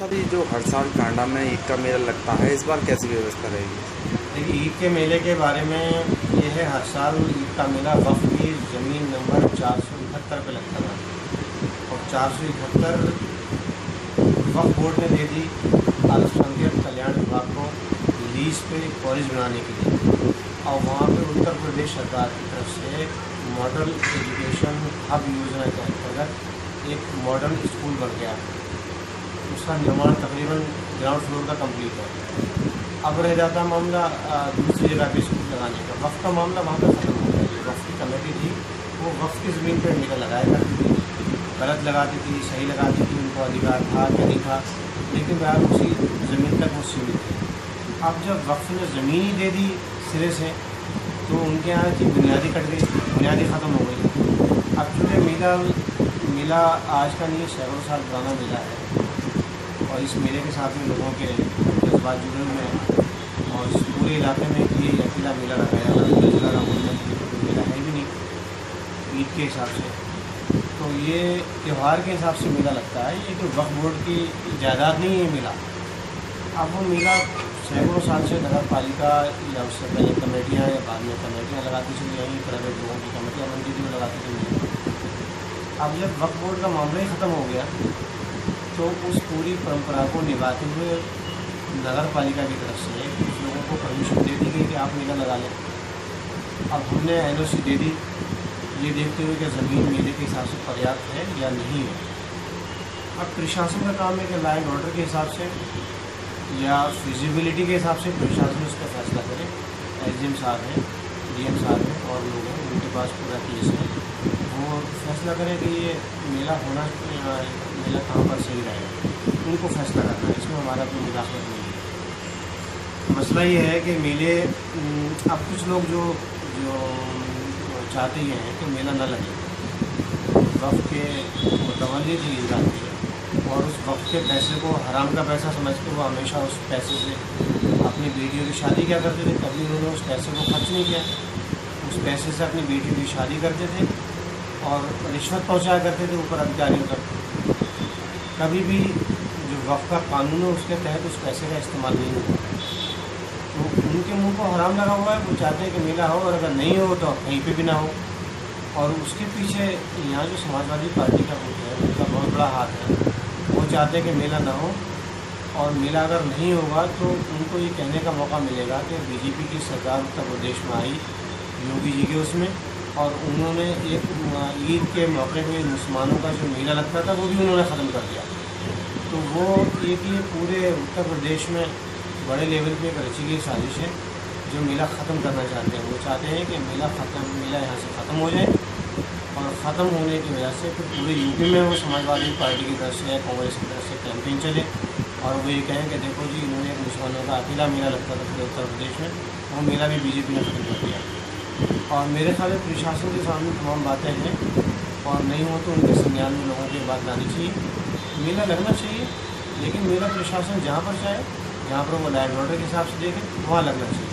अभी जो हर साल टांडा में ईद का मेला लगता है, इस बार कैसी व्यवस्था रहेगी? देखिए, ईद के मेले के बारे में ये है, हर साल ईद का मेला वक्फ की ज़मीन नंबर 471 पे लगता था और 471 वक्फ बोर्ड ने दे दी अल्पसंख्यक कल्याण विभाग को लीज पे कॉलेज बनाने के लिए। और वहाँ पे उत्तर प्रदेश सरकार की तरफ से मॉडल एजुकेशन हब योजना के अंतर्गत एक मॉडल स्कूल बन गया। उसका निर्माण तकरीबन ग्राउंड फ्लोर का कंप्लीट है। अब रह जाता मामला दूसरी जगह पे स्कूल लगाने का। वक्फ का मामला वहाँ पर ख़त्म हो गया। जो वक्फ की कमेटी थी वो वक्फ की ज़मीन पर मेला लगाया करती थी, गलत लगाती थी, सही लगाती थी, उनको अधिकार था या नहीं था, लेकिन बहर उसी ज़मीन तक वो सीमित थे। अब जब वक्फ ने ज़मीन ही दे दी सिरे से, तो उनके यहाँ की बुनियादी कट गई, बुनियादी ख़त्म हो गई। अब चूँकि मेला आज का नहीं, सैकड़ों साल पुराना मेला है और इस मेले के साथ में लोगों के जज्बात जुड़े हुए हैं और इस पूरे इलाके में ये अकेला मेला लगाया हुआ है। जिला रामगंज में मेला है भी नहीं ईद के हिसाब से, तो ये त्यौहार के हिसाब से मेला लगता है। ये कोई वक्फ बोर्ड की जायदाद नहीं है मेला। अब वो मेला सैकड़ों साल से नगर पालिका या उससे पहले कमेटियाँ या बाद में कमेटियाँ लगाती चली आई, प्राइवेट लोगों की कमेटियाँ बनती थी, वो लगाती चली। अब जब वक्फ बोर्ड का मामला ही ख़त्म हो गया तो उस पूरी परंपरा को निभाते हुए नगर पालिका की तरफ से कुछ लोगों को परमिशन दे दी गई कि आप मेला लगा लें। अब हमने एनओसी दे दी, ये देखते हुए कि ज़मीन मेले के हिसाब से पर्याप्त है या नहीं है। अब प्रशासन का काम है कि लॉ एंड ऑर्डर के हिसाब से या फिजिबिलिटी के हिसाब से प्रशासन उस पर फैसला करे। एसडीएम साहब हैं, डीएम साहब हैं और लोग हैं, उनके पास पूरा केस है। वो फैसला करें कि ये मेला होना, मेला कहाँ पर सही रहेगा, उनको फैसला करना है। इसमें हमारा कोई मुदाखलत नहीं है। मसला ये है कि मेले, अब कुछ लोग जो चाहते ही हैं कि मेला न लगे, वक्फ के मुतवल्ली थी ईद और उस वक्त के पैसे को हराम का पैसा समझ के वो हमेशा उस पैसे से अपनी बेटियों की शादी क्या करते थे। कभी उन्होंने उस पैसे को खर्च नहीं किया, उस पैसे से अपनी बेटियों की शादी करते थे और रिश्वत पहुंचाया करते थे ऊपर अधिकारियों तक। कभी भी जो वक्फ का कानून है उसके तहत उस पैसे का इस्तेमाल नहीं होता। तो उनके मुंह को हराम लगा हुआ है। वो चाहते हैं कि मेला हो और अगर नहीं हो तो कहीं पे भी ना हो। और उसके पीछे यहाँ जो समाजवादी पार्टी का वोट है उनका बहुत बड़ा हाथ है। वो चाहते हैं कि मेला ना हो और मेला अगर नहीं होगा तो उनको ये कहने का मौका मिलेगा कि बीजेपी की सरकार उत्तर प्रदेश में आई योगी जी के उसमें, और उन्होंने एक ईद के मौके पे मुसलमानों का जो मेला लगता था वो भी उन्होंने ख़त्म कर दिया। तो वो एक ये पूरे उत्तर प्रदेश में बड़े लेवल पे एक रची गई साजिश है जो मेला ख़त्म करना चाहते हैं। वो चाहते हैं कि मेला यहाँ से ख़त्म हो जाए और ख़त्म होने की वजह से फिर पूरे यूपी में वो समाजवादी पार्टी की तरफ से, कांग्रेस की तरफ से कैंपेन चले और वो ये कहें कि देखो जी, इन्होंने मुसलमानों का अकेला मेला लगता था पूरे उत्तर प्रदेश में, वो मेला भी बीजेपी ने ख़त्म कर दिया। और मेरे ख्याल में प्रशासन के सामने तमाम बातें हैं और नहीं हो तो उनके संज्ञान में लोगों की बात लानी चाहिए। मेला लगना चाहिए, लेकिन मेला प्रशासन जहाँ पर चाहे, जहाँ पर वो लॉ एंड ऑर्डर के हिसाब से देखे, वहाँ लगना चाहिए।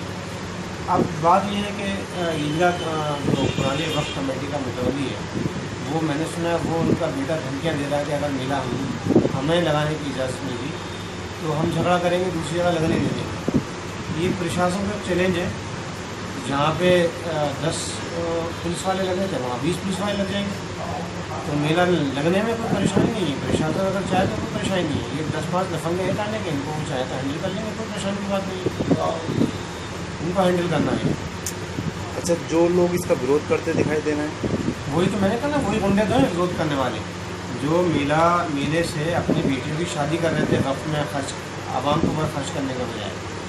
अब बात यह है कि ईदगाह जो पुरानी वक्फ कमेटी का मुतवल्ली है, वो मैंने सुना है वो उनका बेटा धमकियाँ दे रहा है कि अगर मेला हमें लगाने की इजाज़त मिली तो हम झगड़ा करेंगे, दूसरी जगह लगने नहीं देंगे। ये प्रशासन का चैलेंज है। जहाँ पे 10 पुलिस वाले लगे थे वहाँ 20 पुलिस वाले लग जाएंगे, तो मेला लगने में कोई परेशानी नहीं है। प्रशासन अगर चाहे तो कोई परेशानी नहीं है। ये 10-5 लफंगे हटाने के, इनको चाहे तो हैंडल कर लेंगे, कोई परेशानी की बात नहीं है, उनको हैंडल करना है। अच्छा, जो लोग इसका विरोध करते दिखाई दे रहे हैं, वही तो मैंने कहा ना, वही गुंडे तो हैं विरोध करने वाले, जो मेले से अपनी बेटियों की शादी कर रहे थे वक्त में खर्च, आवाम को ऊपर खर्च करने का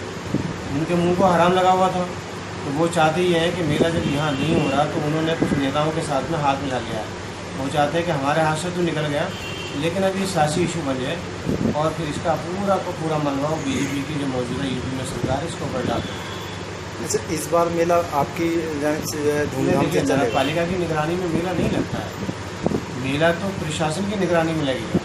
बजाय। उनके मुँह को हराम लगा हुआ था। तो वो चाहते ही हैं कि मेला जब यहाँ नहीं हो रहा तो उन्होंने कुछ नेताओं के साथ में हाथ मिला लिया है। वो चाहते हैं कि हमारे हाथ से तो निकल गया, लेकिन अब ये सियासी इशू बन जाए और फिर इसका पूरा का पूरा मलबा बीजेपी की जो मौजूदा यूपी में सरकार है इसको ऊपर डालते हैं। अच्छा, इस बार मेला आपकी धूमधाम से नगर पालिका की निगरानी में मेला नहीं लगता है। मेला तो प्रशासन की निगरानी में लगेगा।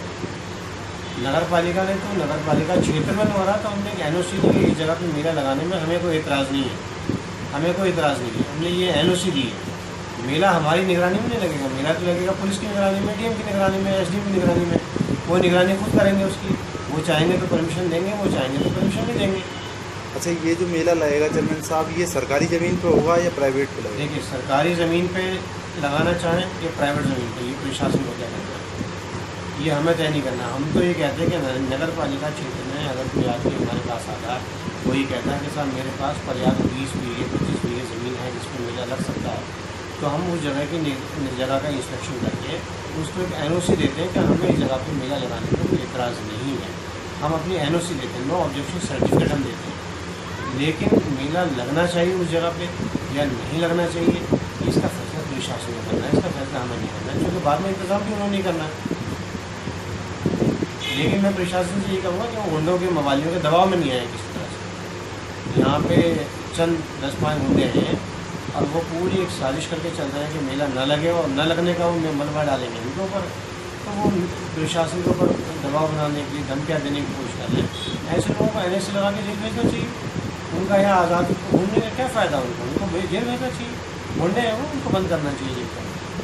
नगर पालिका ने तो नगर पालिका क्षेत्र में हो रहा तो हमने एक एनओसी दी इस जगह पर मेला लगाने में, हमें कोई एतराज़ नहीं है, हमें कोई इतराज़ नहीं है। हमने ये एनओसी दी है। मेला हमारी निगरानी में नहीं लगेगा, मेला तो लगेगा पुलिस की निगरानी में, डीएम की निगरानी में, एसडीएम की निगरानी में। वो निगरानी खुद करेंगे उसकी। वो चाहेंगे तो परमिशन देंगे, वो चाहेंगे तो परमिशन नहीं देंगे। अच्छा, ये जो मेला लगेगा चेयरमैन साहब, ये सरकारी ज़मीन पे होगा या प्राइवेट पे लगेगा? देखिए, सरकारी ज़मीन पे लगाना चाहें या प्राइवेट ज़मीन पे, ये प्रशासन को तय करना है, ये हमें तय नहीं करना। हम तो ये कहते हैं कि नगर पालिका क्षेत्र में अगर कोई आदमी हमारे पास आता है, वो ये कहता है कि साहब मेरे पास पर्याप्त 20 बीघे 25 बीघे ज़मीन है जिसमें मेला लग सकता है, तो हम उस जगह की जगह का इंस्पेक्शन करके उसको एक NOC देते हैं कि हमें इस जगह पर मेला लगाने में कोई एतराज़ नहीं है। हम अपनी NOC देते हैं, नो ऑब्जेक्शन सर्टिफिकेट हम देते हैं। लेकिन मेला लगना चाहिए उस जगह पे या नहीं लगना चाहिए, इसका फैसला प्रशासन को करना है, इसका फैसला हमें नहीं करना है, क्योंकि बाद में इंतज़ाम भी उन्होंने नहीं करना है। लेकिन मैं प्रशासन से ये कहूँगा कि वो गुंडों के मवालियों के दबाव में नहीं आए किसी तरह से। यहाँ पे चंद 10-5 गुंडे हैं और वो पूरी एक साजिश करके चल रहे हैं कि मेला न लगे और न लगने का वो मलबा डालेंगे उनके ऊपर, तो वो प्रशासन के ऊपर दबाव बनाने के लिए धमकियाँ देने की कोशिश कर रहे हैं। ऐसे लोगों को NSA लगा के जेल भेजना चाहिए। उनका यहाँ आज़ाद घूमने का क्या फ़ायदा, उनको जेल भेजना चाहिए। गुंडे हैं वो, उनको बंद करना चाहिए जेल पर।